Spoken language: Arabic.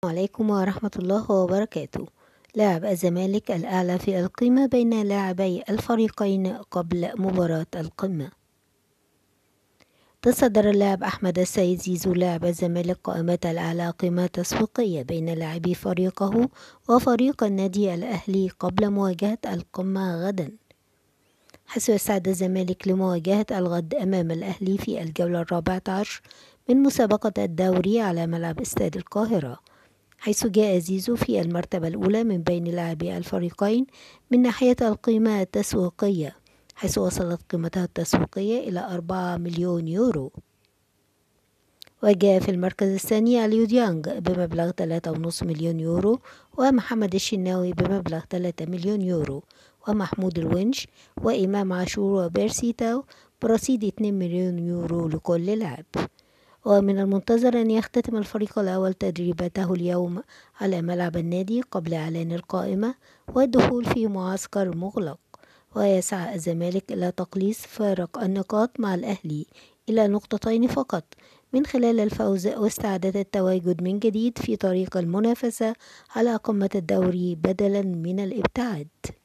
عليكم ورحمة الله وبركاته. لعب الزمالك الأعلى في القمة بين لاعبي الفريقين قبل مباراة القمة. تصدر اللاعب أحمد السيد زيزو لاعب الزمالك قائمة الأعلى قيمة تسويقية بين لاعبي فريقه وفريق النادي الأهلي قبل مواجهة القمة غدا، حيث يستعد الزمالك لمواجهة الغد أمام الأهلي في الجولة 14 من مسابقة الدوري على ملعب استاد القاهرة، حيث جاء زيزو في المرتبة الأولى من بين لاعبي الفريقين من ناحية القيمة التسويقية، حيث وصلت قيمتها التسويقية إلى 4 مليون يورو. وجاء في المركز الثاني اليو ديانج بمبلغ 3.5 مليون يورو، ومحمد الشناوي بمبلغ 3 مليون يورو، ومحمود الونش وإمام عاشور وبيرسي تاو برصيد 2 مليون يورو لكل لاعب. ومن المنتظر أن يختتم الفريق الأول تدريباته اليوم على ملعب النادي قبل إعلان القائمة والدخول في معسكر مغلق، ويسعى الزمالك إلى تقليص فارق النقاط مع الأهلي إلى نقطتين فقط من خلال الفوز واستعادة التواجد من جديد في طريق المنافسة على قمة الدوري بدلا من الابتعاد.